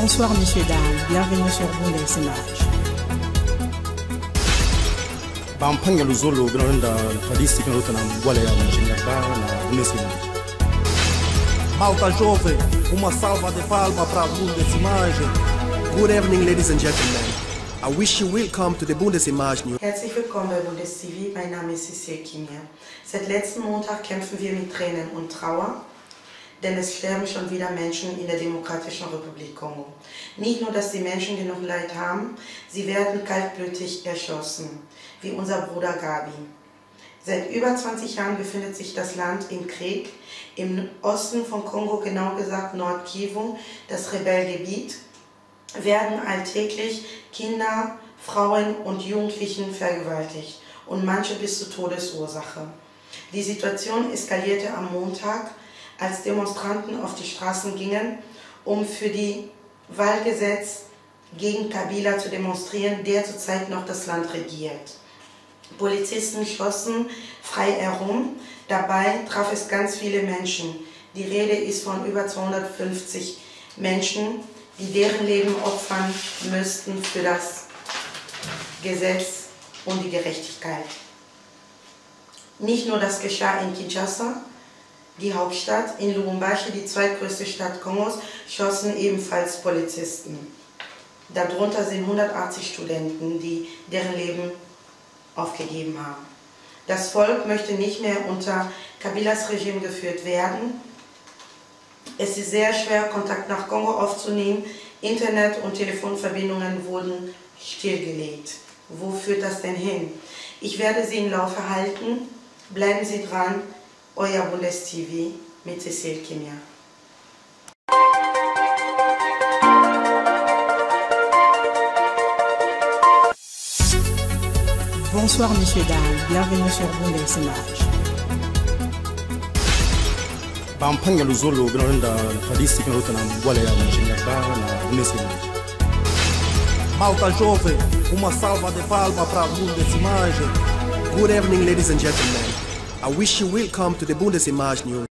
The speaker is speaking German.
Bonsoir messieurs, dames, bienvenue sur Bundesimage. Bampanga luzolo gnonda polisi kanota na mbwala ya mjinga na Bundesimage. Malta jovem, uma salva de palmas para a Bundesimage. Good evening, ladies and gentlemen. I wish you welcome to the Bundesimage News. Herzlich willkommen bei BundesTV. Mein Name ist Cecile Kimia. Seit letzten Montag kämpfen wir mit Tränen und Trauer, denn es sterben schon wieder Menschen in der Demokratischen Republik Kongo. Nicht nur, dass die Menschen genug Leid haben, sie werden kaltblütig erschossen, wie unser Bruder Gabi. Seit über 20 Jahren befindet sich das Land im Krieg. Im Osten von Kongo, genau gesagt Nord-Kivu, das Rebellgebiet, werden alltäglich Kinder, Frauen und Jugendlichen vergewaltigt und manche bis zur Todesursache. Die Situation eskalierte am Montag, als Demonstranten auf die Straßen gingen, um für die Wahlgesetz gegen Kabila zu demonstrieren, der zurzeit noch das Land regiert. Polizisten schossen frei herum, dabei traf es ganz viele Menschen. Die Rede ist von über 250 Menschen, die deren Leben opfern müssten für das Gesetz und die Gerechtigkeit. Nicht nur das geschah in Kinshasa, die Hauptstadt, in Lubumbashi, die zweitgrößte Stadt Kongos, schossen ebenfalls Polizisten. Darunter sind 180 Studenten, die deren Leben aufgegeben haben. Das Volk möchte nicht mehr unter Kabilas Regime geführt werden. Es ist sehr schwer, Kontakt nach Kongo aufzunehmen. Internet- und Telefonverbindungen wurden stillgelegt. Wo führt das denn hin? Ich werde Sie im Laufe halten. Bleiben Sie dran. Euer BundesTV mit Cecile Kimia. Bonsoir messieurs, dames, bienvenue sur Bundesimage. Bampanga luzolo gnonda polisi kanota na mbwala ya mjinga na Bundesimage. Malta jovem, uma salva de palmas para a Bundesimage. Good evening, ladies and gentlemen. I wish you welcome to the Bundesimage News.